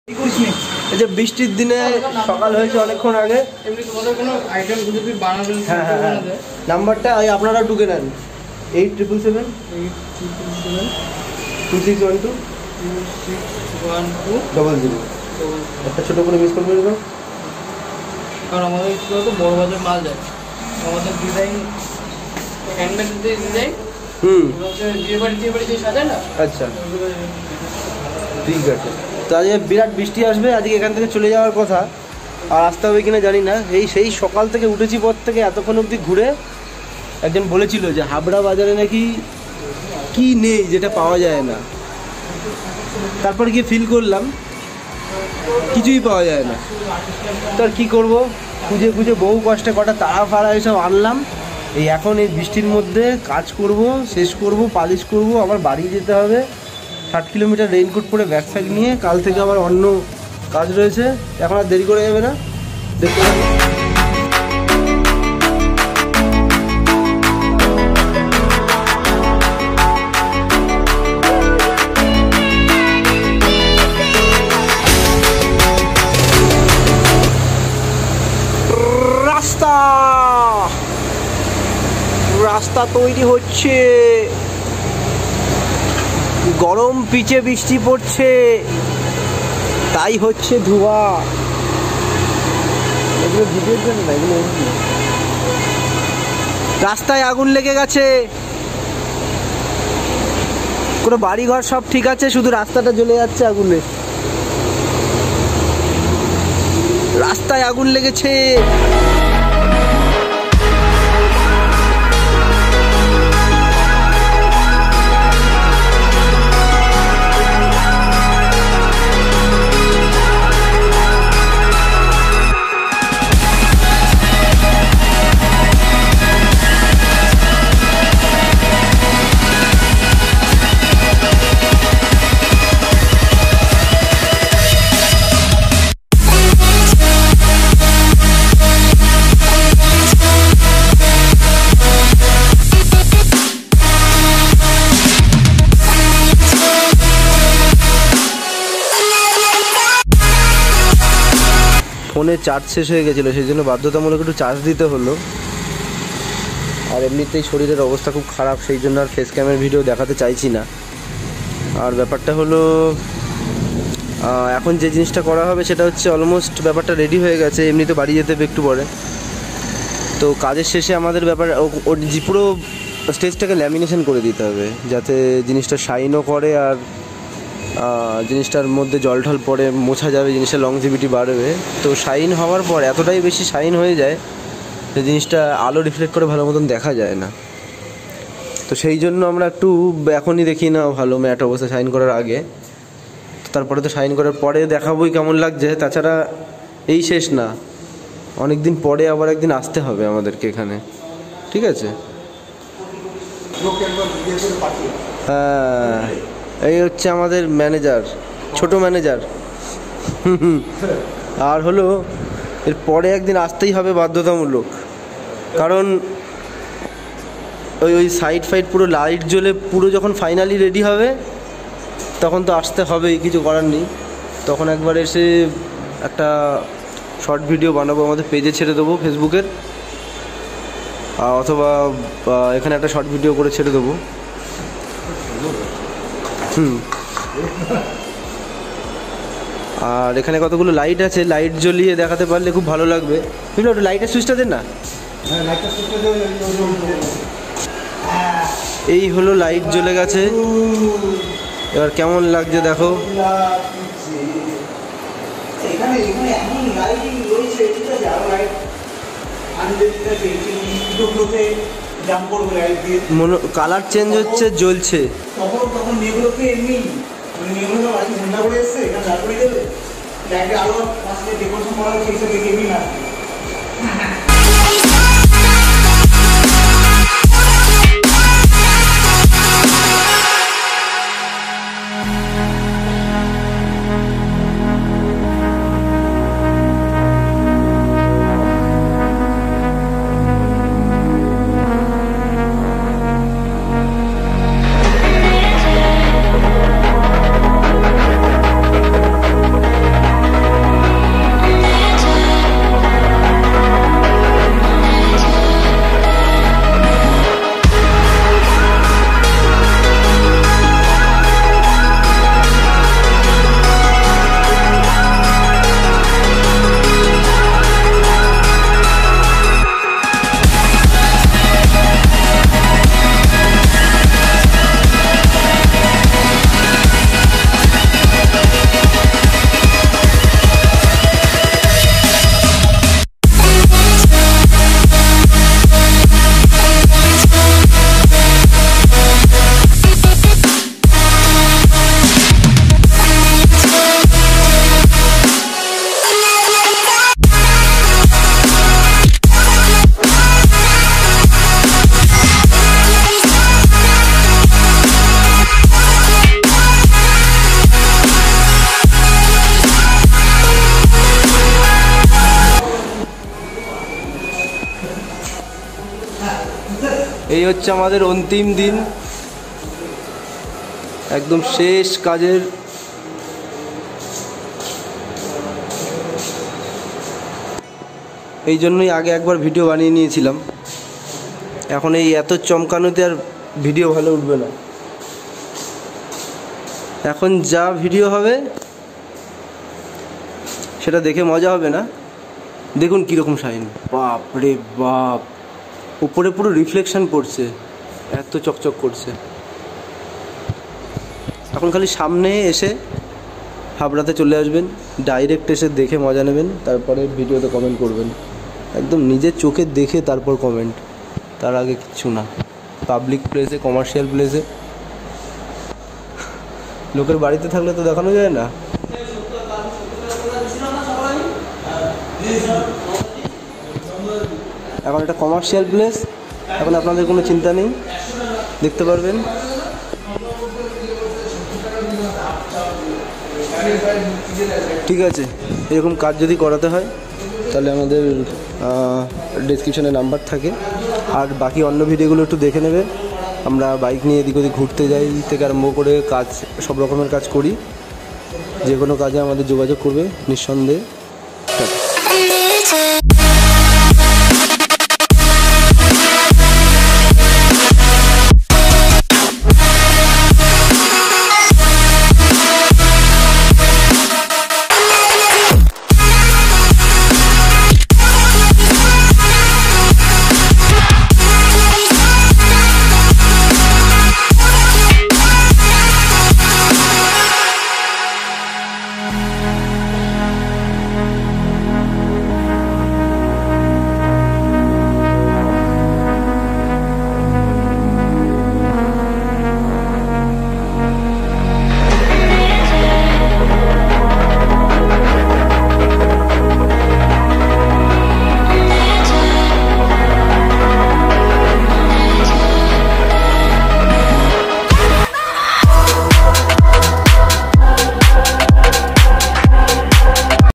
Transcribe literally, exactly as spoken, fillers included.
এই যে বৃষ্টির দিনে সকাল হয়েছে অনেকক্ষণ আগে। হ্যাঁ হ্যাঁ হ্যাঁ নাম্বারটা আপনারা ঢুকে নেন, eight triple seven two six one two double zero. একটা ছোটো করে মিস করবেন না, কারণ আমাদের স্কুলে তো বড় বাজার মাল যায়, আমাদের ডিজাইন হ্যান্ডমেড ডিজাইন। হুম বিয়ে বাড়ি বিয়ে বাড়ি যে সাজায় না। আচ্ছা ঠিক আছে। তো আজকে বিরাট বৃষ্টি আসবে, আজকে এখান থেকে চলে যাওয়ার কথা, আর আসতে হবে কিনা জানি না। এই সেই সকাল থেকে উঠেছি পর থেকে এতক্ষণ অবধি ঘুরে একজন বলেছিল যে হাবড়া বাজারে নাকি কি নেই যেটা পাওয়া যায় না। তারপর গিয়ে ফিল করলাম কিছুই পাওয়া যায় না। তো আর কী করবো, খুঁজে খুঁজে বহু কষ্টে কটা তাড়া ফাড়া এসব আনলাম। এই এখন এই বৃষ্টির মধ্যে কাজ করব, শেষ করব, পালিশ করব, আবার বাড়ি যেতে হবে। ষাট কিলোমিটার রেইনকোট পরে ব্যাগ ফ্যাগ নিয়ে কাল থেকে আবার অন্য কাজ রয়েছে। এখন আর দেরি করে যাবে না, দেখতে রাস্তা রাস্তা তৈরি হচ্ছে, গরম পিচে বৃষ্টি পড়ছে, তাই হচ্ছে ধোঁয়া। এগুলো ভিডিওর জন্য না, এগুলো রাস্তায় আগুন লেগে গেছে। কোনো বাড়িঘর সব ঠিক আছে, শুধু রাস্তাটা জ্বলে যাচ্ছে আগুনে। রাস্তায় আগুন লেগেছে। ফোনে চার্জ শেষ হয়ে গেছিলো, সেই জন্য বাধ্যতামূলক একটু চার্জ দিতে হলো। আর এমনিতেই শরীরের অবস্থা খুব খারাপ, সেই জন্য আর ফেস ক্যামের ভিডিও দেখাতে চাইছি না। আর ব্যাপারটা হলো এখন যে জিনিসটা করা হবে সেটা হচ্ছে অলমোস্ট ব্যাপারটা রেডি হয়ে গেছে, এমনিতে বাড়ি যেতে হবে একটু পরে। তো কাজের শেষে আমাদের ব্যাপার ওর পুরো স্টেজটাকে ল্যামিনেশন করে দিতে হবে, যাতে জিনিসটা শাইনও করে আর জিনিসটার মধ্যে জল ঢল পরে মোছা যাবে, জিনিসটা লংজিভিটি বাড়বে। তো শাইন হওয়ার পর এতটাই বেশি শাইন হয়ে যায় যে জিনিসটা আলো রিফ্লেক্ট করে ভালো মতন দেখা যায় না। তো সেই জন্য আমরা একটু এখনই দেখি না ভালো ম্যাট অবস্থা শাইন করার আগে। তারপরে তো শাইন করার পরে দেখাবোই কেমন লাগছে। তাছাড়া এই শেষ না, অনেক দিন পরে আবার একদিন আসতে হবে আমাদেরকে এখানে, ঠিক আছে? হ্যাঁ এই হচ্ছে আমাদের ম্যানেজার, ছোট ম্যানেজার। আর হলো এর পরে একদিন আসতেই হবে বাধ্যতামূলক, কারণ ওই ওই সাইড ফাইড পুরো লাইট জ্বলে পুরো যখন ফাইনালি রেডি হবে তখন তো আসতে হবেই, কিছু করার নেই। তখন একবার এসে একটা শর্ট ভিডিও বানাবো, আমাদের পেজে ছেড়ে দেবো ফেসবুকের, অথবা এখানে একটা শর্ট ভিডিও করে ছেড়ে দেবো। হুম আর এখানে কতগুলো লাইট আছে, লাইট জ্বলিয়ে দেখাতে পারলে খুব ভালো লাগবে। বুঝলো, একটু লাইটের সুইচটা দেন না। এই হলো লাইট জ্বলে গেছে, এবার কেমন লাগছে দেখো। কালার চেঞ্জ হচ্ছে, জ্বলছে। এই হচ্ছে আমাদের অন্তিম দিন, একদম শেষ কাজের। এই জন্যই আগে একবার ভিডিও বানিয়ে নিয়েছিলাম, এখন এই এত চমকানোতে আর ভিডিও ভালো উঠবে না। এখন যা ভিডিও হবে সেটা দেখে মজা হবে না। দেখুন কীরকম শাইন, বাপ রে বাপ, উপরে পুরো রিফ্লেকশন পড়ছে, এত চকচক করছে। এখন খালি সামনে এসে হাবড়াতে চলে আসবেন, ডাইরেক্ট এসে দেখে মজা নেবেন, তারপরে ভিডিওতে কমেন্ট করবেন। একদম নিজের চোখে দেখে তারপর কমেন্ট, তার আগে কিচ্ছু না। পাবলিক প্লেসে, কমার্শিয়াল প্লেসে, লোকের বাড়িতে থাকলে তো দেখানো যায় না। এখন এটা কমার্শিয়াল প্লেস, এখন আপনাদের কোনো চিন্তা নেই, দেখতে পারবেন। ঠিক আছে, এরকম কাজ যদি করাতে হয় তাহলে আমাদের ডেসক্রিপশানে নাম্বার থাকে, আর বাকি অন্য ভিডিওগুলো একটু দেখে নেবে। আমরা বাইক নিয়ে এদিক ওদিক ঘুরতে যাই থেকে আরম্ভ করে কাজ, সব রকমের কাজ করি। যে কোনো কাজে আমাদের যোগাযোগ করবে নিঃসন্দেহে।